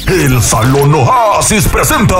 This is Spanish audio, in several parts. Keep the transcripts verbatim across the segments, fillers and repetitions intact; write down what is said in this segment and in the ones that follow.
El Salón Oasis presenta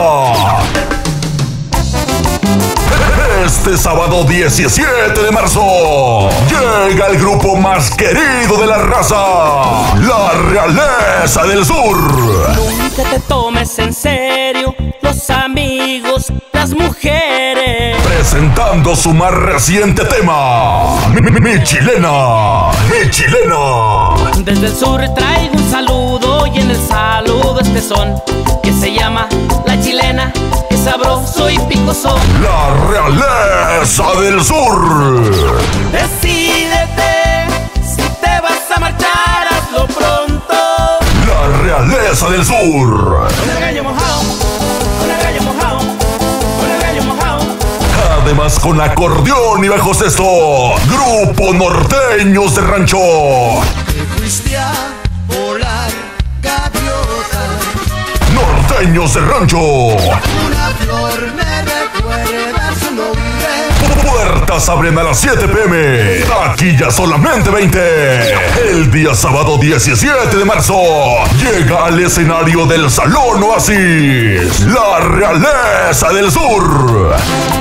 este sábado diecisiete de marzo llega el grupo más querido de la raza, la Realeza del Sur. Nunca te tomes en serio los amigos, las mujeres. Presentando su más reciente tema, Mi, mi, mi Chilena, Mi Chilena. Desde el sur traigo un saludo y en el saludo este son que se llama La Chilena, es sabroso y picoso. La Realeza del Sur. Decídete, si te vas a marchar, hazlo pronto. La Realeza del Sur. Con el gallo mojado, con el gallo mojado, con el gallo mojado. Además con acordeón y bajo sexto, Grupo Norteños de Rancho. Te fuiste a volar, gaviota. Norteños de Rancho. Una flor me recuerda su nombre. Puertas abren a las siete pe eme. Taquilla solamente veinte. El día sábado diecisiete de marzo llega al escenario del Salón Oasis, la Realeza del Sur.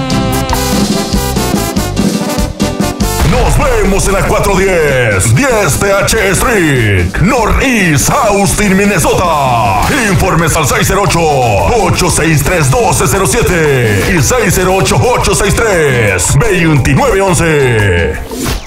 Nos vemos en la cuatrocientos diez, diez T H Street, Northeast Austin, Minnesota. Informes al seis cero ocho, ocho seis tres, uno dos cero siete y seis cero ocho, ocho seis tres, dos nueve uno uno.